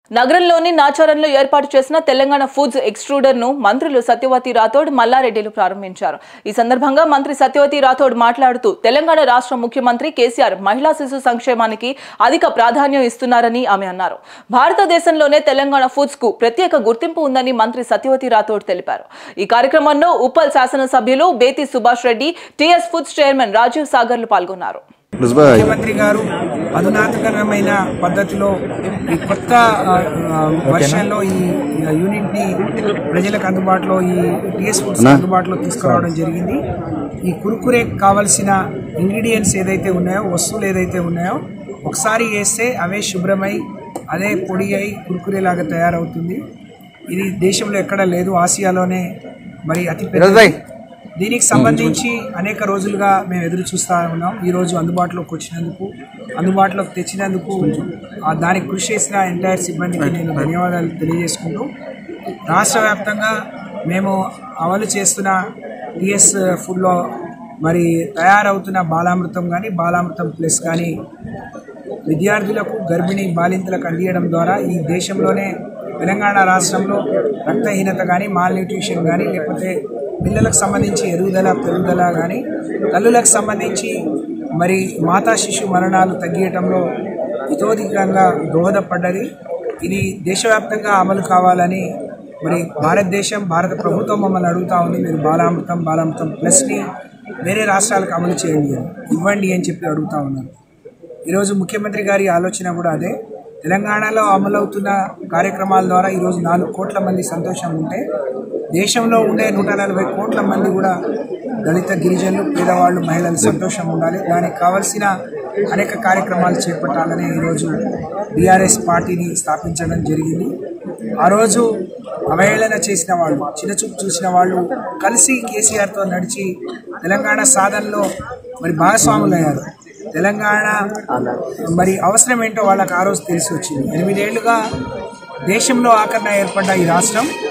నగరంలోని నాచారంలో ఏర్పాటు చేసిన తెలంగాణ ఫుడ్స్ ఎక్స్ట్రూడర్ ను మంత్రులు సత్యవతి రాథోడ్ మల్లారెడ్డిలు ప్రారంభించారు. ఈ సందర్భంగా మంత్రి సత్యవతి రాథోడ్ మాట్లాడుతూ తెలంగాణ రాష్ట్ర ముఖ్యమంత్రి కేసీఆర్ మహిళా శిశు సంక్షేమానికి అధిక ప్రాధాన్యం ఇస్తున్నారని ఆమె అన్నారు. భారతదేశంలోనే తెలంగాణ ఫుడ్స్ కు ప్రత్యేక గుర్తింపు ఉందని మంత్రి సత్యవతి రాథోడ్ తెలిపారు. ఈ కార్యక్రమంలో ఉప్పల్ శాసనసభ్యులు Bethi Subhash Reddy, TS foods chairman Rajiv సాగర్లు పాల్గొన్నారు. ముఖ్యమంత్రి గారు అధునాతనమైన పద్ధతిలో ఈ కొత్త వర్షన్లో ఈ యూనిట్ ని ప్రజలకు అందుబాటులో ఈ టీఎస్ ఫుడ్స్ అందుబాటులో తీసుకురావడం జరిగింది. ఈ కురుకురే కావలసిన ఇంగ్రీడియంట్స్ ఏదైతే ఉన్నాయో, వస్తువులు ఏదైతే ఉన్నాయో ఒకసారి వేస్తే అవే శుభ్రమై అదే పొడి అయి కురుకురే లాగా తయారవుతుంది. ఇది దేశంలో ఎక్కడ లేదు, ఆసియాలోనే మరి అతి పెద్ద. దీనికి సంబంధించి అనేక రోజులుగా మేము ఎదురు చూస్తూ ఉన్నాం. ఈరోజు అందుబాటులోకి తెచ్చినందుకు దానికి కృషి చేసిన ఎంటైర్ సిబ్బందికి నేను ధన్యవాదాలు తెలియజేసుకుంటూ, రాష్ట్ర వ్యాప్తంగా మేము అమలు చేస్తున్న టీఎస్ ఫుడ్లో మరి తయారవుతున్న బాలామృతం కానీ, బాలామృతం ప్లస్ కానీ విద్యార్థులకు, గర్భిణీ బాలింతలకు అందియడం ద్వారా ఈ దేశంలోనే తెలంగాణ రాష్ట్రంలో రక్తహీనత కానీ, మాల్ న్యూట్రిషన్ కానీ, లేకపోతే పిల్లలకు సంబంధించి పెరుగుదల కానీ, తల్లులకు సంబంధించి మరి మాతా శిశు మరణాలు తగ్గియటంలో ఇతోధికంగా దోహదపడ్డది. ఇది దేశవ్యాప్తంగా అమలు కావాలని మరి భారత ప్రభుత్వం మమ్మల్ని అడుగుతూ ఉంది. మీరు బాలామృతం ప్లస్ని వేరే రాష్ట్రాలకు అమలు చేయండి, ఇవ్వండి అని చెప్పి అడుగుతూ ఉన్నారు. ఈరోజు ముఖ్యమంత్రి గారి ఆలోచన కూడా అదే. తెలంగాణలో అమలవుతున్న కార్యక్రమాల ద్వారా ఈరోజు 4 కోట్ల మంది సంతోషంగా ఉంటే, దేశంలో ఉండే 140 కోట్ల మంది కూడా దళిత, గిరిజనులు, పేదవాళ్ళు, మహిళలు సంతోషంగా ఉండాలి. దానికి కావాల్సిన అనేక కార్యక్రమాలు చేపట్టాలని ఈరోజు బీఆర్ఎస్ పార్టీని స్థాపించడం జరిగింది. ఆ రోజు అవహేళన చేసిన వాళ్ళు, చిన్నచూపు చూసిన వాళ్ళు కలిసి కేసీఆర్తో నడిచి తెలంగాణ సాధనలో మరి భాగస్వాములు అయ్యారు. తెలంగాణ మరి అవసరం ఏంటో వాళ్ళకి ఆ రోజు తెలిసి వచ్చింది. 8 ఏళ్లుగా దేశంలో ఆఖరణ ఏర్పడ్డ ఈ రాష్ట్రం